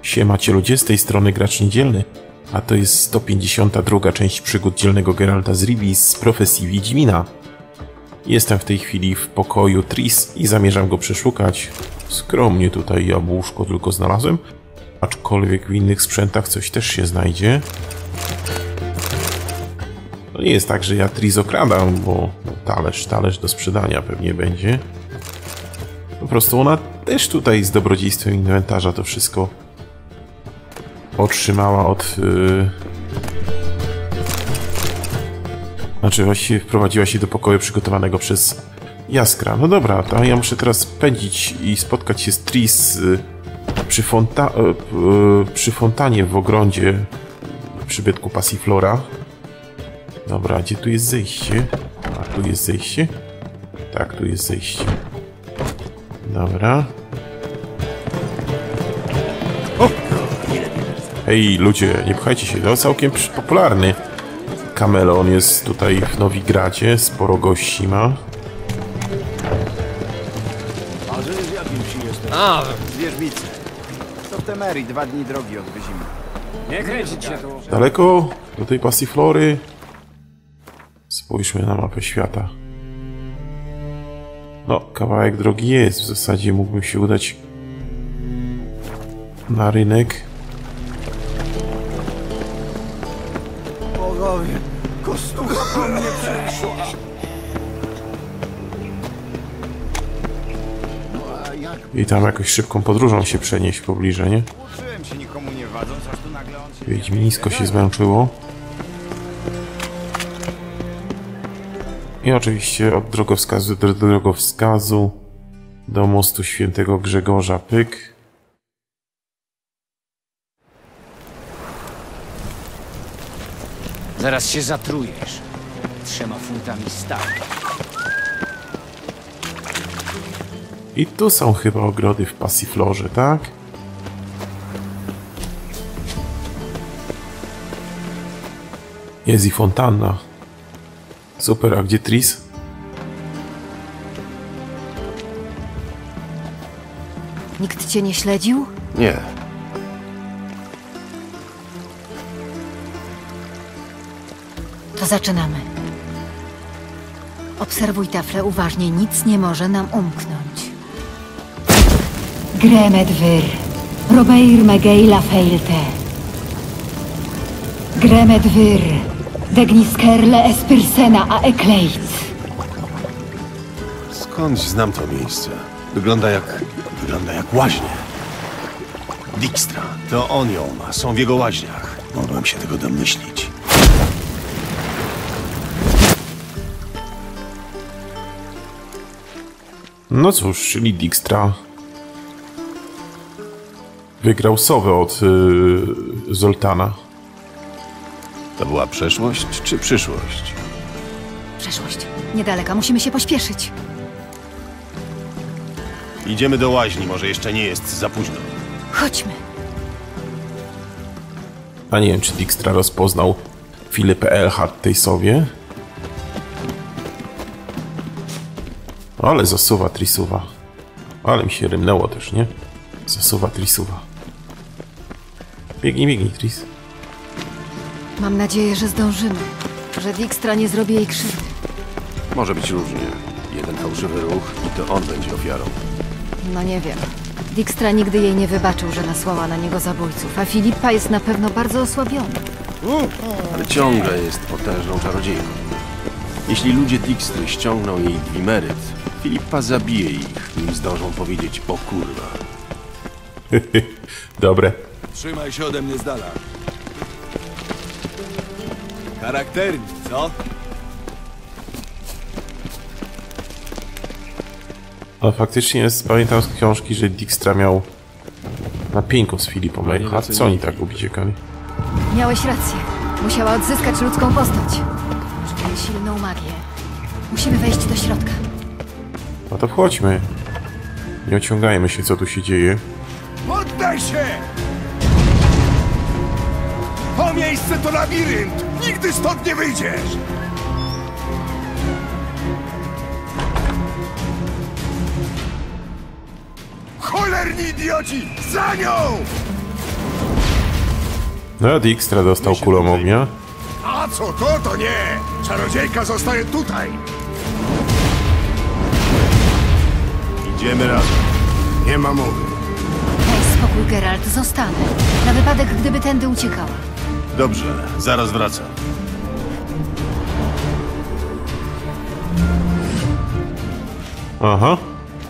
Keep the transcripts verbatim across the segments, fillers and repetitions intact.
Siemacie ludzie, z tej strony Gracz Niedzielny, a to jest sto pięćdziesiąta druga część przygód dzielnego Geralta z Rivii z profesji Wiedźmina. Jestem w tej chwili w pokoju Triss i zamierzam go przeszukać. Skromnie tutaj jabłuszko tylko znalazłem, aczkolwiek w innych sprzętach coś też się znajdzie. To nie jest tak, że ja Triss okradam, bo talerz, talerz do sprzedania pewnie będzie. Po prostu ona też tutaj z dobrodziejstwem inwentarza to wszystko otrzymała od... Yy... Znaczy właściwie wprowadziła się do pokoju przygotowanego przez Jaskra. No dobra, to ja muszę teraz pędzić i spotkać się z Triss yy, przy, fonta yy, przy fontanie w ogrodzie przybytku Passiflora. Dobra, gdzie tu jest zejście? A tu jest zejście? Tak, tu jest zejście. Dobra. Hej ludzie, nie pchajcie się, to całkiem popularny kameleon jest tutaj w Nowigradzie, sporo gości ma. A, Zwierzbice. To w Temerii, dwa dni drogi odwiedzimy. nie kręcić się tu. Daleko do tej Passiflory. Spójrzmy na mapę świata. No, kawałek drogi jest, w zasadzie mógłbym się udać na rynek. Bogowie, kostucha po mnie przeszła. No a jak? I tam jakoś szybką podróżą się przenieść pobliżej, nie? Uczyłem się nikomu nie wadząc, aż tu nagle on się... Wiedźminisko się zmęczyło. I oczywiście od drogowskazu do drogowskazu do mostu Świętego Grzegorza pyk. Zaraz się zatrujesz. Trzema funtami stali. I tu są chyba ogrody w Passiflorze, tak? Jest i fontanna. Super, a gdzie Triss? Nikt cię nie śledził? Nie. To zaczynamy. Obserwuj taflę uważnie, nic nie może nam umknąć. Gremed Vyr, Robeir Megeila Feilte. Gremed Vyr, Degniskerle Espirsena a Ekleit. Skądś znam to miejsce. Wygląda jak... wygląda jak łaźnie. Dijkstra. To on ją ma. Są w jego łaźniach. Mogłem się tego domyślić. No cóż, czyli Dijkstra wygrał sowę od yy, Zoltana. To była przeszłość czy przyszłość? Przeszłość. Niedaleka, musimy się pośpieszyć. Idziemy do łaźni, może jeszcze nie jest za późno. Chodźmy. A nie wiem, czy Dijkstra rozpoznał Filipę Eilhart tej sowie. Ale zasuwa Trissuwa. Ale mi się rymnęło też, nie? Zasuwa Trissuwa. Biegnij, biegnij, Triss. Mam nadzieję, że zdążymy. Że Dijkstra nie zrobi jej krzywdy. Może być różnie. Jeden fałszywy ruch i to on będzie ofiarą. No nie wiem. Dijkstra nigdy jej nie wybaczył, że nasłała na niego zabójców, a Filipa jest na pewno bardzo osłabiona. Ale ciągle jest potężną czarodziejką. Jeśli ludzie Dijkstry ściągną jej dwimeryt, Filipa zabije ich, nim zdążą powiedzieć o kurwa. Dobre. Trzymaj się ode mnie z dala. Charakterni, co? Ale faktycznie jest, pamiętam z książki, że Dijkstra miał na pieńku z Filipą Eilhart. Co oni tak uciekali? Miałeś rację. Musiała odzyskać ludzką postać. Czuję silną magię. Musimy wejść do środka. No to wchodźmy. Nie ociągajmy się, co tu się dzieje. Poddaj się! To miejsce to labirynt! Nigdy stąd nie wyjdziesz! Cholerni idioci! Za nią! No a Dijkstra dostał kulą ognia. A co to, to nie! Czarodziejka zostaje tutaj! Idziemy razem. Nie ma mowy. Daj spokój, Geralt, zostanę. Na wypadek, gdyby tędy uciekała. Dobrze, zaraz wracam. Aha.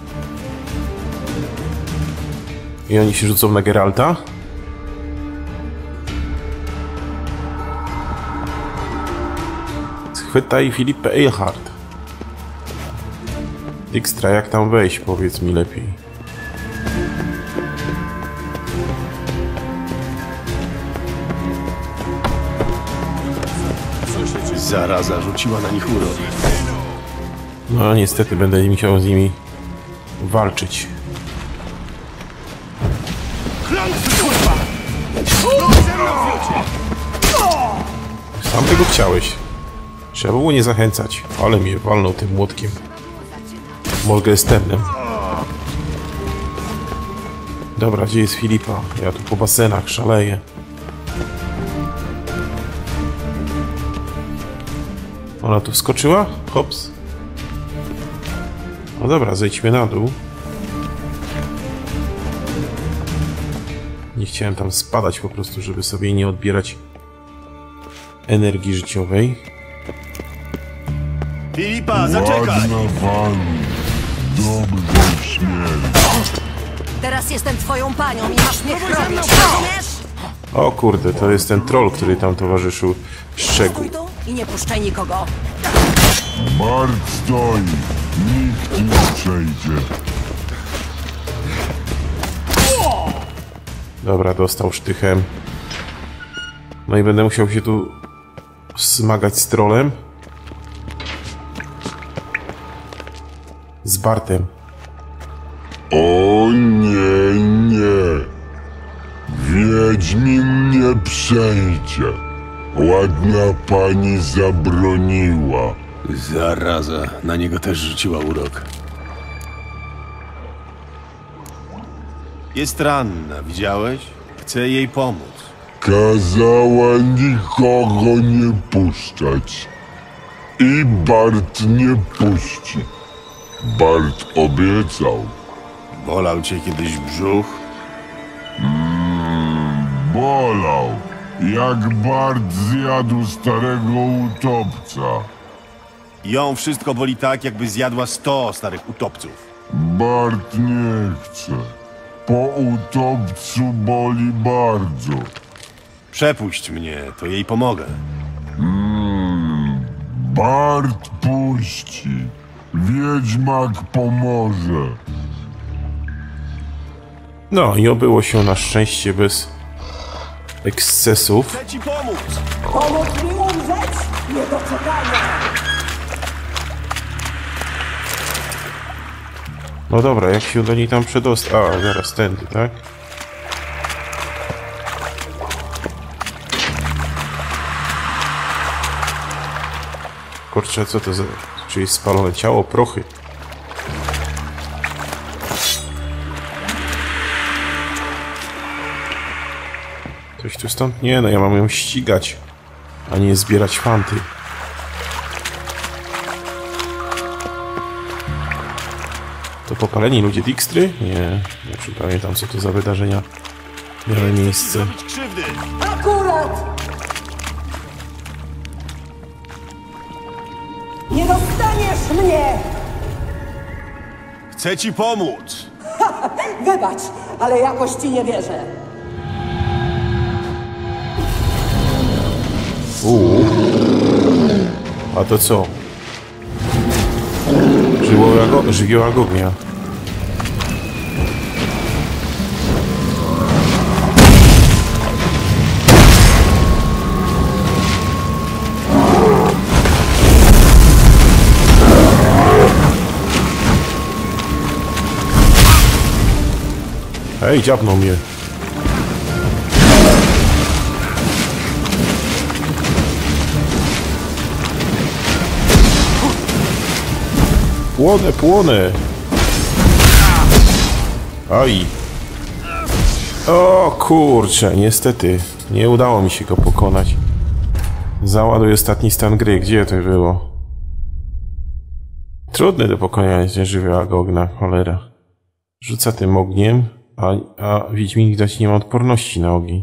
I oni się rzucą na Geralta? Schwytaj Filipę Eilhart. Dijkstra, jak tam wejść? Powiedz mi lepiej. Zaraza rzuciła na nich urok. No niestety będę musiał z nimi walczyć. Sam tego chciałeś. Trzeba było nie zachęcać, ale mnie walnął tym młotkiem. Morgensternem. Dobra, gdzie jest Filipa? Ja tu po basenach szaleję. Ona tu wskoczyła? Hops. No dobra, zejdźmy na dół. Nie chciałem tam spadać po prostu, żeby sobie nie odbierać energii życiowej. Filipa, zaczekaj! Teraz jestem twoją panią i masz mnie chronić, rozumiesz? O kurde, to jest ten troll, który tam towarzyszył Szczegu. Stój tu i nie puszczaj nikogo. Bart stoi. Nikt nie przejdzie. Dobra, dostał sztychem. No i będę musiał się tu zmagać z trollem. Z Bartem. O nie, nie. Wiedźmin nie przejdzie. Ładna pani zabroniła. Zaraza, na niego też rzuciła urok. Jest ranna, widziałeś? Chcę jej pomóc. Kazała nikogo nie puszczać. I Bart nie puści. Bart obiecał. Bolał cię kiedyś brzuch? Mm, bolał. Jak Bart zjadł starego utopca. Ją wszystko boli tak, jakby zjadła sto starych utopców. Bart nie chce. Po utopcu boli bardzo. Przepuść mnie, to jej pomogę. Mm, Bart puści. Wiedźmak pomoże. No i obyło się na szczęście bez ekscesów. Chcę ci pomóc! Pomóc mi umrzeć? Niedoczekanie! No dobra, jak się do niej tam przedostać? A, zaraz tędy, tak? Kurczę, co to za... Czyli spalone ciało, prochy. Coś tu stąd? Nie, no ja mam ją ścigać, a nie zbierać fanty. To popaleni ludzie Dijkstry? Nie, nie przypamiętam, co to za wydarzenia miały miejsce. Krzywdy! Akurat! Nie dostaniesz mnie! Chcę ci pomóc! Wybacz, ale jakoś ci nie wierzę. Uuu. A to co? Żywioła, żywioła ognia. Hej, dziabnął mnie. Płonę, płonę. Aj. O kurczę, niestety. Nie udało mi się go pokonać. Załaduj ostatni stan gry. Gdzie to było? Trudne do pokonania żywego ognia, cholera. Rzuca tym ogniem, a, a Wiedźmin widać nie ma odporności na ogień.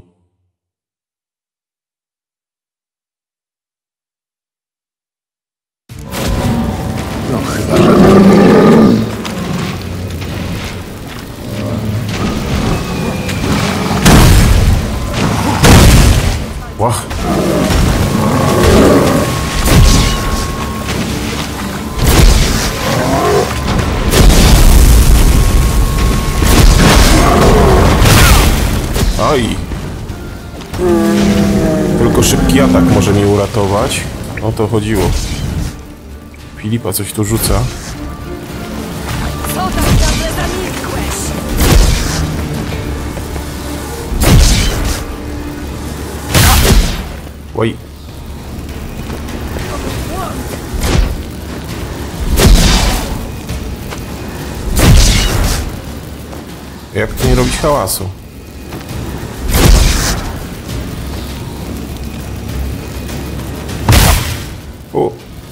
No chyba, że... Łach! Aj! Tylko szybki atak może mnie uratować. O to chodziło. Filipa coś tu rzuca. Co tak nagle zamilkłeś? Oj. Jak tu nie robić hałasu? O.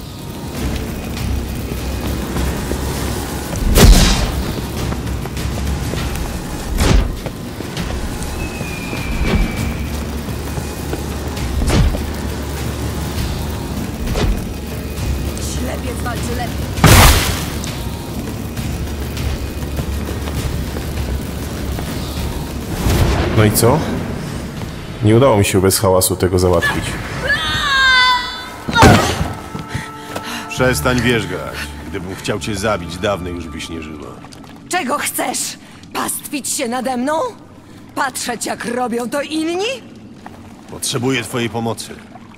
Ślepiec walczy lepiej. No i co? Nie udało mi się bez hałasu tego załatwić. Przestań wierzgać. Gdybym chciał cię zabić, dawno już byś nie żyła. Czego chcesz? Pastwić się nade mną? Patrzeć, jak robią to inni? Potrzebuję twojej pomocy.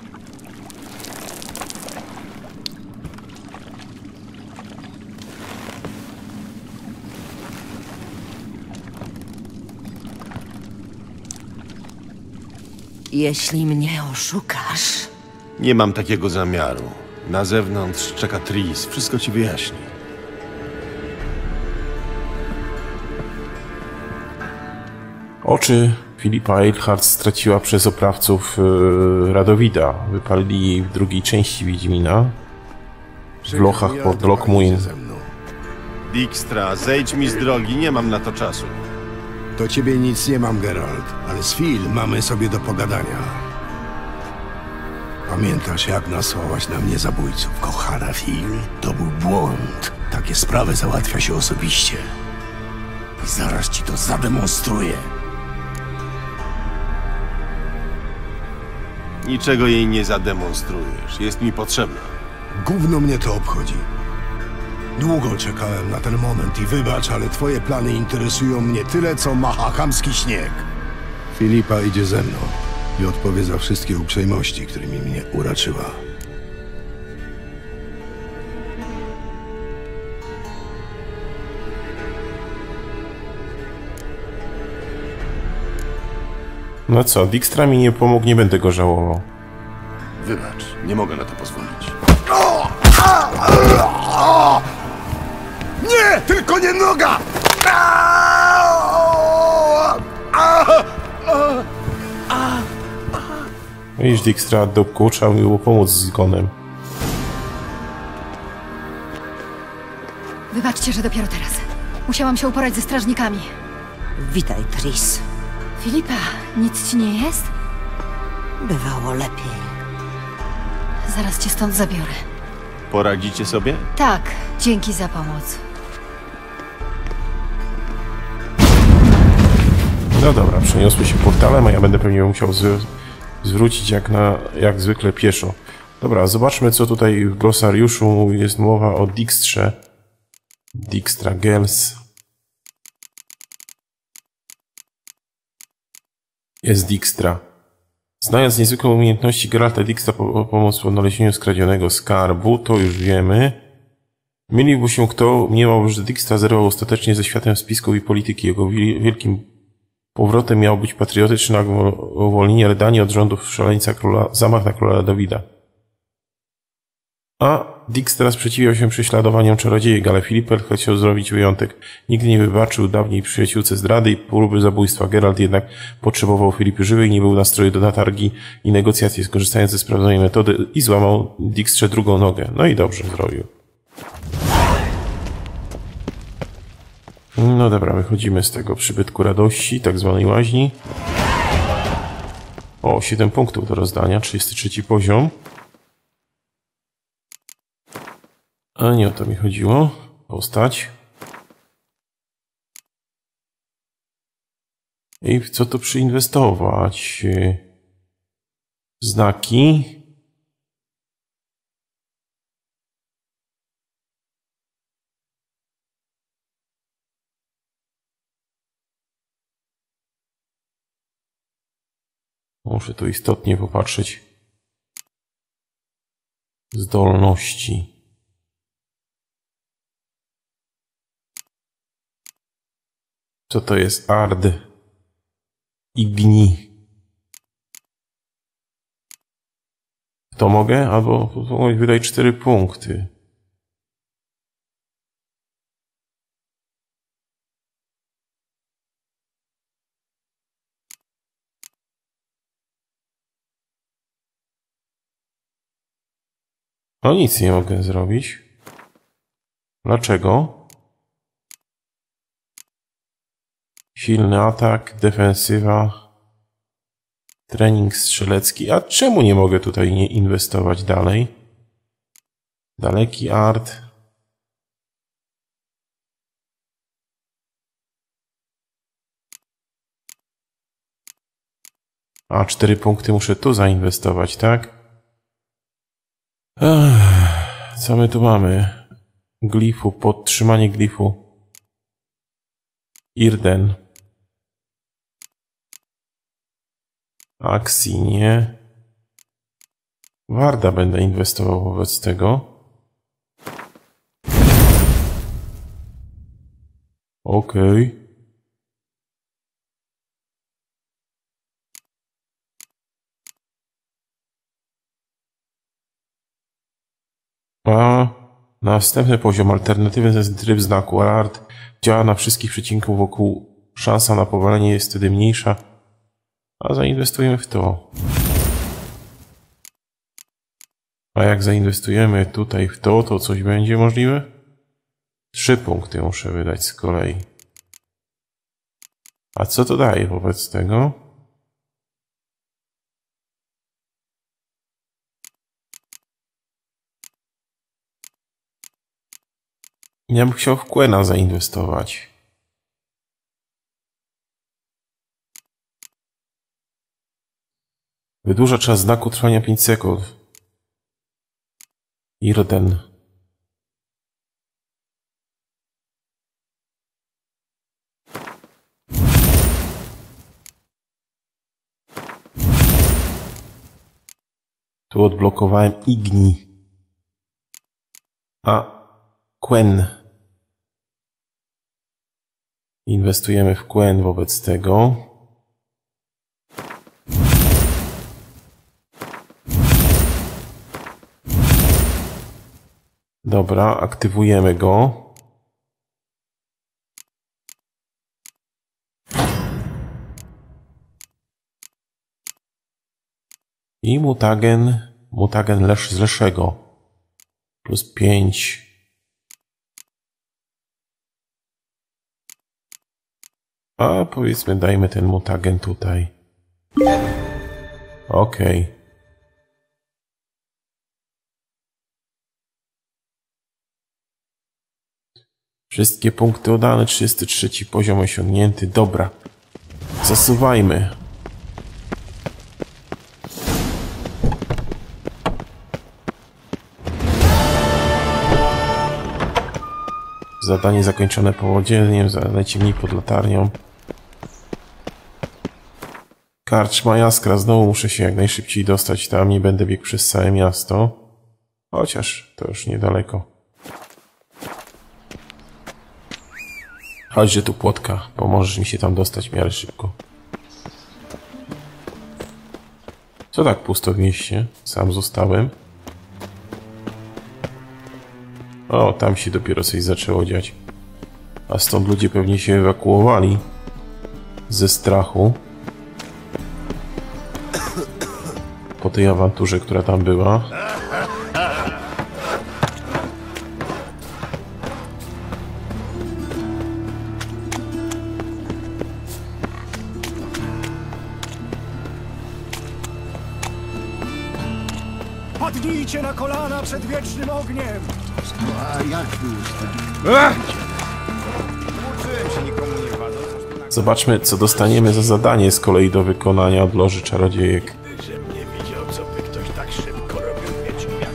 Jeśli mnie oszukasz... Nie mam takiego zamiaru. Na zewnątrz czeka Tris. Wszystko ci wyjaśni. Oczy Filipa Eilhart straciła przez oprawców yy, Radowida. Wypalili jej w drugiej części Wiedźmina. W lochach pod Lockmuir. Dijkstra, zejdź mi z drogi, nie mam na to czasu. Do ciebie nic nie mam, Geralt, ale z Phil mamy sobie do pogadania. Pamiętasz, jak nasłałaś na mnie zabójców? Kochana Phil, to był błąd. Takie sprawy załatwia się osobiście. I zaraz ci to zademonstruję. Niczego jej nie zademonstrujesz. Jest mi potrzebna. Gówno mnie to obchodzi. Długo czekałem na ten moment i wybacz, ale twoje plany interesują mnie tyle, co mahakamski śnieg. Filipa idzie ze mną i odpowie za wszystkie uprzejmości, którymi mnie uraczyła. No co, Dijkstra mi nie pomógł, nie będę go żałował. Wybacz, nie mogę na to pozwolić. Nie! Tylko nie noga! Widzisz, Dijkstra dupku, trzeba mi było pomóc z zgonem. Wybaczcie, że dopiero teraz. Musiałam się uporać ze strażnikami. Witaj, Tris. Filipa, nic ci nie jest? Bywało lepiej. Zaraz cię stąd zabiorę. Poradzicie sobie? Tak, dzięki za pomoc. No dobra, przeniosły się portalem, a ja będę pewnie musiał z, zwrócić jak, na, jak zwykle pieszo. Dobra, zobaczmy, co tutaj w glosariuszu jest mowa o Dijkstrze. Dijkstra Gels. Jest Dijkstra. Znając niezwykłe umiejętności Geralta Dijkstra po, pomóc w odnalezieniu skradzionego skarbu, to już wiemy. Myliłby się kto mniemał, że Dijkstra zerwał ostatecznie ze światem spisków i polityki. Jego wielkim powrotem miał być patriotyczne uwolnienie Redanii od rządów szaleńca króla, zamach na króla Dawida. A Dix teraz przeciwiał się prześladowaniom czarodziejek, ale Filipel chciał zrobić wyjątek. Nigdy nie wybaczył dawniej przyjaciółce zdrady i próby zabójstwa. Geralt jednak potrzebował Filipy żywej i nie był w nastroju do natargi i negocjacji, skorzystając ze sprawdzonej metody i złamał Dixtrze drugą nogę. No i dobrze zrobił. No dobra, wychodzimy z tego przybytku radości, tak zwanej łaźni. O, siedem punktów do rozdania, trzydziesty trzeci poziom. Ale nie o to mi chodziło. Postać. I w co to przyinwestować? Znaki. Muszę tu istotnie popatrzeć. Zdolności. Co to jest Ard? Igni. To mogę? Albo wydaj cztery punkty. No nic nie mogę zrobić. Dlaczego? Silny atak, defensywa, trening strzelecki. A czemu nie mogę tutaj nie inwestować dalej? Daleki art. A, cztery punkty muszę tu zainwestować, tak? Ech, co my tu mamy? Glifu, podtrzymanie glifu. Irden. Akcji nie. Warda będę inwestował wobec tego. Okej. Okay. A następny poziom alternatywny to tryb znaku. Art działa na wszystkich przecinków wokół. Szansa na powalenie jest wtedy mniejsza. A zainwestujemy w to. A jak zainwestujemy tutaj w to, to coś będzie możliwe? Trzy punkty muszę wydać z kolei. A co to daje wobec tego? Ja bym chciał w Quena zainwestować. Wydłuża czas znaku trwania pięć sekund. Irden. Tu odblokowałem Igni. A Quen. Inwestujemy w Quen wobec tego. Dobra, aktywujemy go. I mutagen, mutagen lesz z leszego. Plus pięć. A powiedzmy dajmy ten mutagen tutaj. Okej. Okay. Wszystkie punkty oddane, trzydziesty trzeci poziom osiągnięty. Dobra. Zasuwajmy. Zadanie zakończone powodzieniem, najciemniej pod latarnią. Karczma Jaskra, znowu muszę się jak najszybciej dostać tam, nie będę biegł przez całe miasto. Chociaż to już niedaleko. Chodźże tu, Płotka, pomożesz mi się tam dostać w miarę szybko. Co tak pusto w mieście? Sam zostałem. O, tam się dopiero coś zaczęło dziać. A stąd ludzie pewnie się ewakuowali ze strachu po tej awanturze, która tam była. Padnijcie na kolana przed wiecznym ogniem! A jak tu Uczyłem się nikomu nie wadł, coś tu na... Zobaczmy, co dostaniemy za zadanie z kolei do wykonania od Loży Czarodziejek. Żebym nie widział, co by ktoś tak szybko robił wieczór jak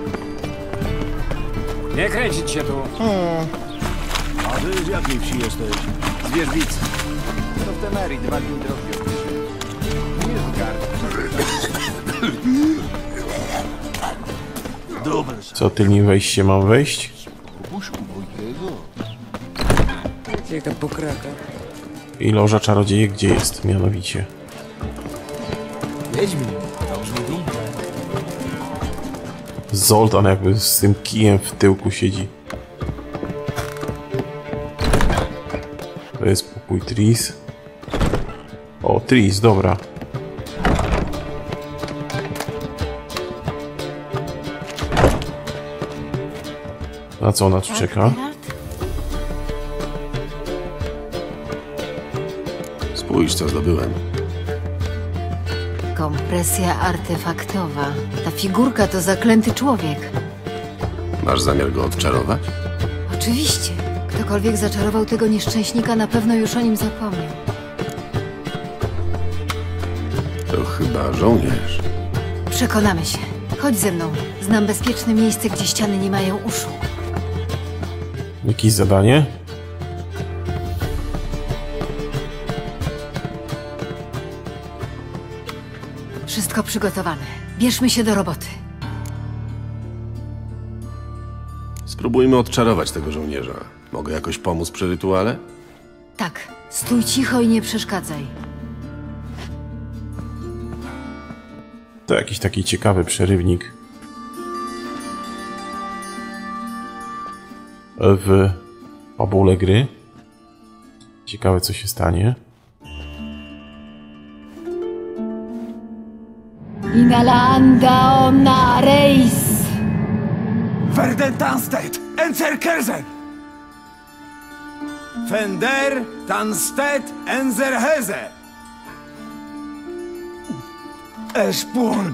ty. Nie kręcić się tu. A ty z jakiej wsi jesteś? Z Wierzbicy. To w Temerii, dwa dni drogi od Nie w gardle. Co, tylnym wejście mam wejść? Jaka pokraka. I Loża Czarodziejek gdzie jest, mianowicie? Zoltan jakby z tym kijem w tyłku siedzi. To jest pokój Tris. O, Tris, dobra. Na co ona tu czeka? Spójrz, co zdobyłem. Kompresja artefaktowa. Ta figurka to zaklęty człowiek. Masz zamiar go odczarować? Oczywiście. Ktokolwiek zaczarował tego nieszczęśnika, na pewno już o nim zapomniał. To chyba żołnierz. Przekonamy się. Chodź ze mną. Znam bezpieczne miejsce, gdzie ściany nie mają uszu. Jakieś zadanie? Wszystko przygotowane. Bierzmy się do roboty. Spróbujmy odczarować tego żołnierza. Mogę jakoś pomóc przy rytuale? Tak. Stój cicho i nie przeszkadzaj. To jakiś taki ciekawy przerywnik w fabule gry. Ciekawe, co się stanie. Inalanda ona reis. Verden Tanstedt, Enzerkerzen! Fender Tanstedt Enzerheze! Eszpun!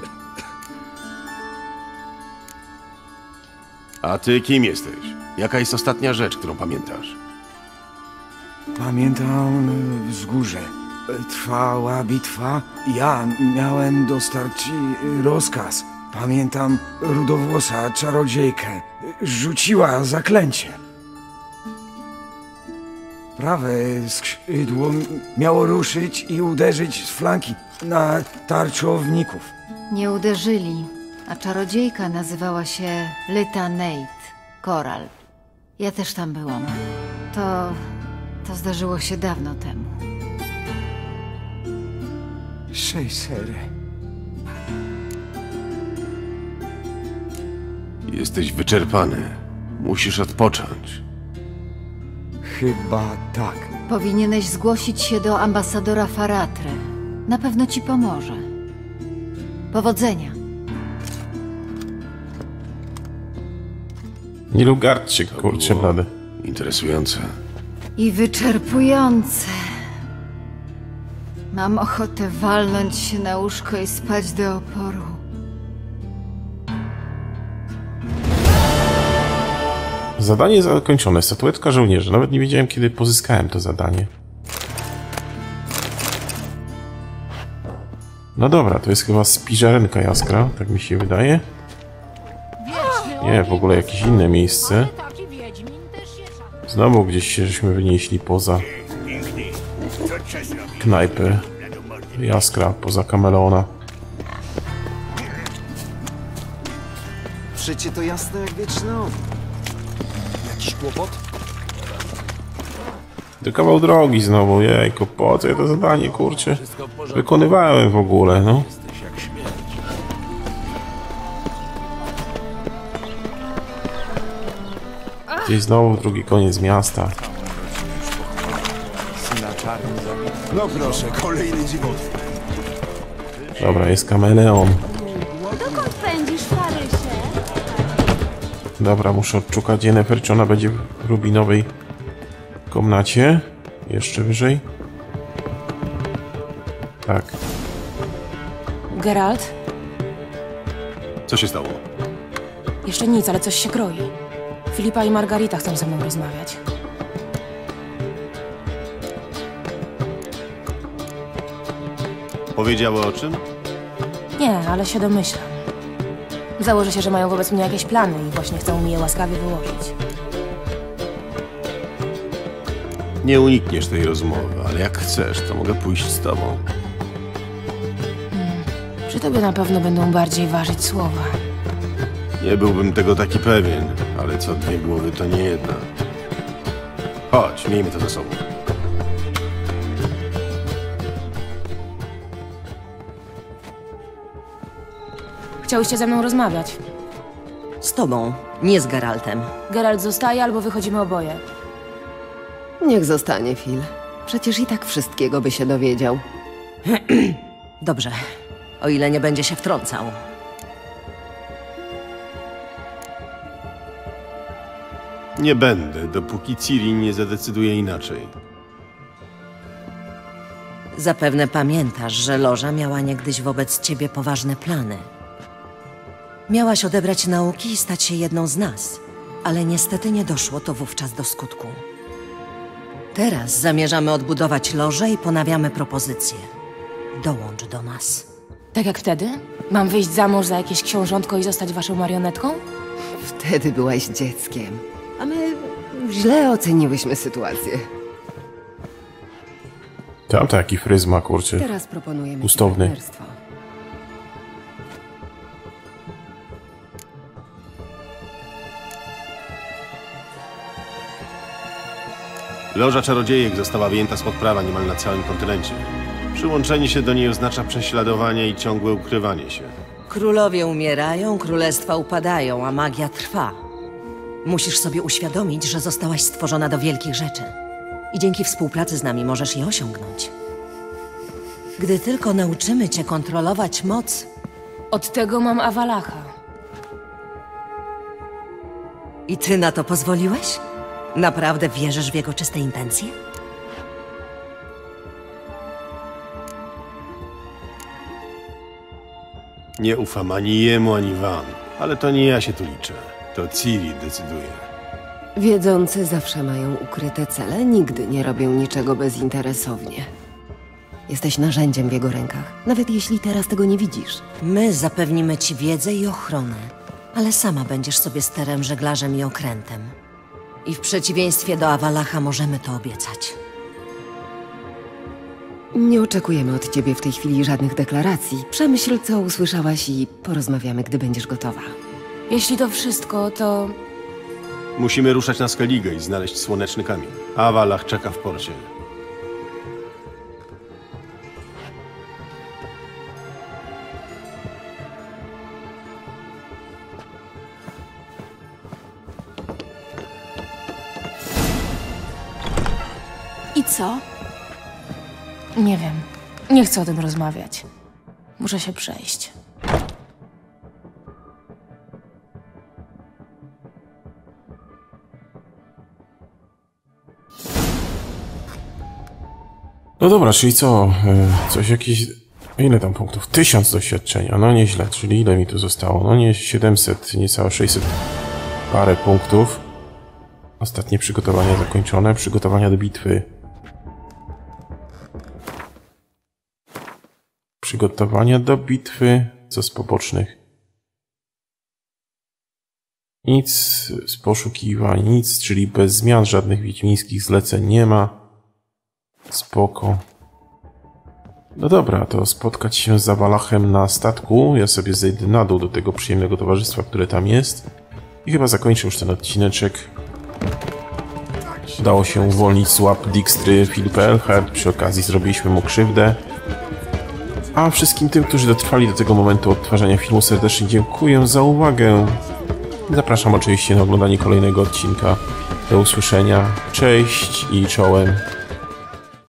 A ty kim jesteś? Jaka jest ostatnia rzecz, którą pamiętasz? Pamiętam y, wzgórze. Y, Trwała bitwa. Ja miałem dostarczyć y, rozkaz. Pamiętam rudowłosa czarodziejkę. Y, Rzuciła zaklęcie. Prawe skrzydło m- miało ruszyć i uderzyć z flanki na tarczowników. Nie uderzyli, a czarodziejka nazywała się Lyta Nate, Koral. Ja też tam byłam. To... to zdarzyło się dawno temu. Szejsery. Jesteś wyczerpany. Musisz odpocząć. Chyba tak. Powinieneś zgłosić się do ambasadora Faratre. Na pewno ci pomoże. Powodzenia. Nilfgaardczyk, kurczę blady. Interesujące. I wyczerpujące. Mam ochotę walnąć się na łóżko i spać do oporu. Zadanie zakończone. Statuetka żołnierza. Nawet nie wiedziałem, kiedy pozyskałem to zadanie. No dobra, to jest chyba spiżarenka Jaskra, tak mi się wydaje. Nie, w ogóle jakieś inne miejsce. Znowu gdzieś się żeśmy wynieśli poza knajpę Jaskra, poza kameleona. Przecie to jasne jak wieczny ogień. Jakiś kłopot? To kawał drogi znowu, jejku, po co ja to zadanie, kurczę, wykonywałem w ogóle, no. Gdzieś znowu drugi koniec miasta. No proszę, kolejny dziwot. Dobra, jest kameleon. Dokąd pędzisz, Parysie? Dobra, muszę odszukać Yennefer, czy ona będzie w rubinowej komnacie. Jeszcze wyżej. Tak. Geralt? Co się stało? Jeszcze nic, ale coś się kroi. Filipa i Margarita chcą ze mną rozmawiać. Powiedziały o czym? Nie, ale się domyślam. Założę się, że mają wobec mnie jakieś plany i właśnie chcą mi je łaskawie wyłożyć. Nie unikniesz tej rozmowy, ale jak chcesz, to mogę pójść z tobą. Hmm. Przy tobie na pewno będą bardziej ważyć słowa. Nie byłbym tego taki pewien, ale co dwie głowy to nie jedna. Chodź, miejmy to ze sobą. Chciałyście ze mną rozmawiać. Z tobą, nie z Geraltem. Geralt zostaje, albo wychodzimy oboje. Niech zostanie, Phil. Przecież i tak wszystkiego by się dowiedział. Dobrze, o ile nie będzie się wtrącał. Nie będę, dopóki Ciri nie zadecyduje inaczej. Zapewne pamiętasz, że Loża miała niegdyś wobec ciebie poważne plany. Miałaś odebrać nauki i stać się jedną z nas, ale niestety nie doszło to wówczas do skutku. Teraz zamierzamy odbudować Lożę i ponawiamy propozycję. Dołącz do nas. Tak jak wtedy? Mam wyjść za mąż za jakieś książątko i zostać waszą marionetką? Wtedy byłaś dzieckiem, a my źle oceniłyśmy sytuację. Tam taki fryzma, kurczę. Teraz proponujemy gustowny. partnerstwo. Loża Czarodziejek została wyjęta spod prawa niemal na całym kontynencie. Przyłączenie się do niej oznacza prześladowanie i ciągłe ukrywanie się. Królowie umierają, królestwa upadają, a magia trwa. Musisz sobie uświadomić, że zostałaś stworzona do wielkich rzeczy. I dzięki współpracy z nami możesz je osiągnąć. Gdy tylko nauczymy cię kontrolować moc... Od tego mam Avalacha. I ty na to pozwoliłeś? Naprawdę wierzysz w jego czyste intencje? Nie ufam ani jemu, ani wam. Ale to nie ja się tu liczę. To Ciri decyduje. Wiedzący zawsze mają ukryte cele, nigdy nie robią niczego bezinteresownie. Jesteś narzędziem w jego rękach, nawet jeśli teraz tego nie widzisz. My zapewnimy ci wiedzę i ochronę, ale sama będziesz sobie sterem, żeglarzem i okrętem. I w przeciwieństwie do Avalacha możemy to obiecać. Nie oczekujemy od ciebie w tej chwili żadnych deklaracji. Przemyśl, co usłyszałaś i porozmawiamy, gdy będziesz gotowa. Jeśli to wszystko, to... Musimy ruszać na Skellige i znaleźć słoneczny kamień. Avalach czeka w porcie. I co? Nie wiem. Nie chcę o tym rozmawiać. Muszę się przejść. No dobra, czyli co? Coś jakieś... Ile tam punktów? Tysiąc doświadczenia. No nieźle, czyli ile mi tu zostało? No nie siedemset, niecałe sześćset parę punktów. Ostatnie przygotowania zakończone. Przygotowania do bitwy. Przygotowania do bitwy. Co z pobocznych? Nic z poszukiwań, nic, czyli bez zmian, żadnych wiedźmińskich zleceń nie ma. Spoko. No dobra, to spotkać się z Avalachem na statku. Ja sobie zejdę na dół do tego przyjemnego towarzystwa, które tam jest. I chyba zakończę już ten odcineczek. Udało się uwolnić z łap Dijkstry Filipa Elfhart. Przy okazji zrobiliśmy mu krzywdę. A wszystkim tym, którzy dotrwali do tego momentu odtwarzania filmu, serdecznie dziękuję za uwagę. Zapraszam oczywiście na oglądanie kolejnego odcinka. Do usłyszenia. Cześć i czołem.